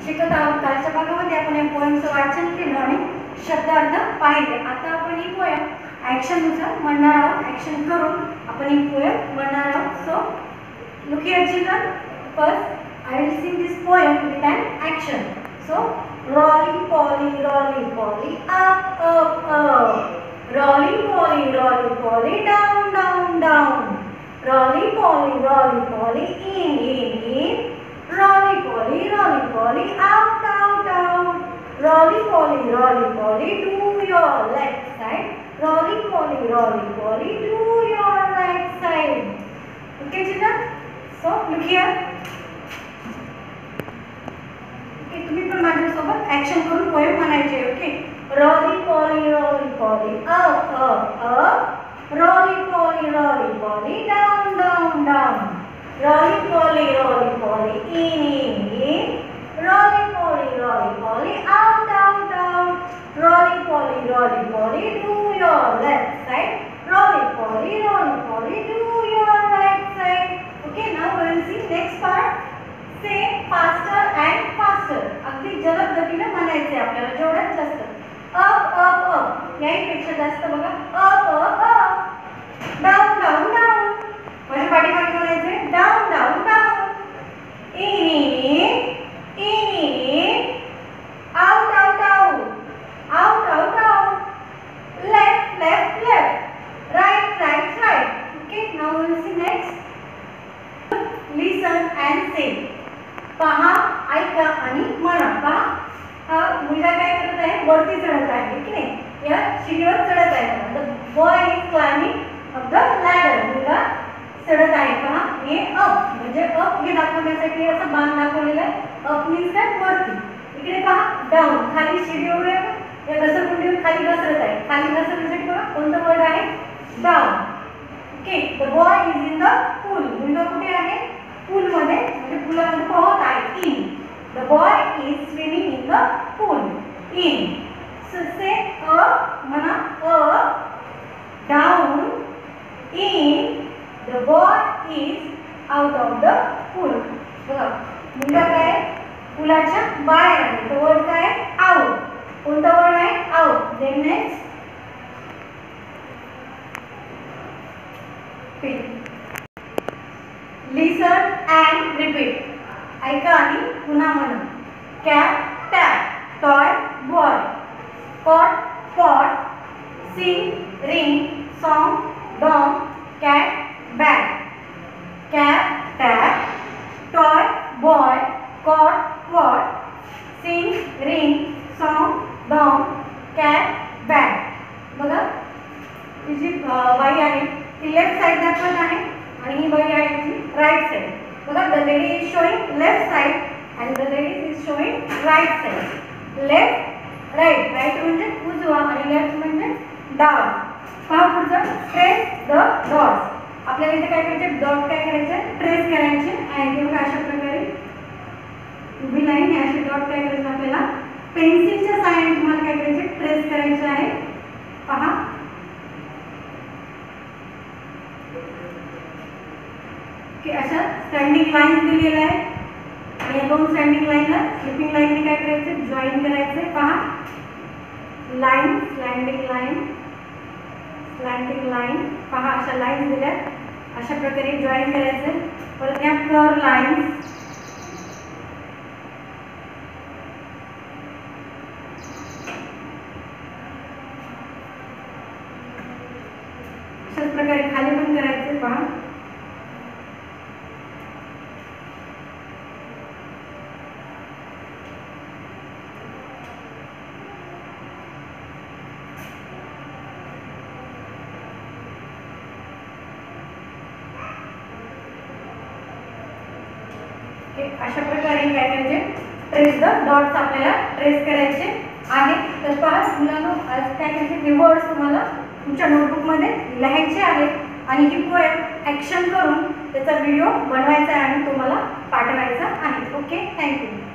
शिकत आहोत. कालच्या भागामध्ये आपण या पोएमचं वाचन केलं आणि शब्दार्थ पाहिले. आता आपण ही पोएम ॲक्शननुसार म्हणणार आहोत. ॲक्शन करून आपण ही पोएम म्हणणार आहोत. So look here children, first I will sing this poem with an action. So rolly polly up rolly polly down down, rolly polly in, rolly polly out rolly polly do your left side, rolly polly do your right side. Okay children, so look here. Okay, तुम्ही पण माझ्यासोबत action करून poem म्हणायचे. Okay, rolly polly up rolly polly down down, rolly polly in, rolly polly out rolly polly do your left side, rolly polly do your right side. Okay, now we will see next part. Say faster and faster. अगदी जलद गतीने म्हणायचे आपल्याला, जेवढ्यात जास्त. up याहीपेक्षा जास्त बघा. up down माझ्या पाठीमागे म्हणायचे. down in out left right. Okay, now we will see next. Listen and say. पहा, ऐका आणि म्हणा. पहा, हा मुलगा काय करत आहे? वरती चढत आहे की नाही? या शिडीवर चढत आहे. The boy is climbing up the ladder. मुलगा चढत आहे. पहा, हे अप म्हणजे अप हे दाखवण्यासाठी असं बाण दाखवलेलं आहे. अप मीन्स काय? वरती. इकडे पहा, डाऊन खाली शिडीवर या घसरगुंडीवर खाली घसरत आहे. खाली घसरण्यासाठी बघा कोणतं वर्ड आहे? Down. Okay, the boy is in the pool. मुलगा कुठे आहे? पूल मध्ये, म्हणजे पुलामध्ये पोहत आहे. In. The boy is swimming in the pool. In. So say म्हणा. Down in. The boy is out of the pool. बघा, मुलगा काय? पुलाच्या बाहेर आहे. तो वर्ड काय? आउट. कोणता वर्ड आहे? Out. Then next. Listen and repeat. ऐका आणि पुन्हा म्हणा. Cat tat, toy boy, pot sing ring, song dog, cat bat. Cat tat, toy boy, pot sing ring, song dog, cat bat. बघा, ही जी बाई आहे ती लेफ्ट साइड दाखवत आहे आणि ही बाई आहे ती राईट साइड. बघा, the lady is showing left side and the lady is showing right side. Left right म्हणजे उजवा आणि लेफ्ट म्हणजे डावा. पहा पुढचं. Trace the dots. आपल्याला इथे काय करायचे? डॉट काय करायचे? ट्रेस करायचे. आणि बघा अशा प्रकारे उभी लाईन हे असे डॉट काय करायचे आपल्याला? पेन्सिलच्या साहाय्याने तुम्हाला काय करायचे? ट्रेस करायचे आहे. पहा, की अशा स्टँडिंग लाईन दिलेल्या आहे आणि या दोन स्टँडिंग लाईनला स्लिपिंग लाईनने काय करायचे? जॉईन करायचे. पहा, लाईन स्लँटिंग लाईन. पहा, अशा लाईन दिल्या, अशा प्रकारे जॉईन करायचे. परत या कर्व लाईन, अशाच प्रकारे खाली पण करायचे. पहा, अशा प्रकारे काय करायचे? ट्रेस द डॉट्स आपल्याला ट्रेस करायचे आहे. तर पहा मुलांनो, आज काय करायचे? हे वर्ड्स तुम्हाला तुमच्या नोटबुकमध्ये लिहायचे आहेत आणि ही पोएम ॲक्शन करून त्याचा व्हिडिओ बनवायचा आहे आणि तुम्हाला पाठवायचा आहे. Okay, thank you.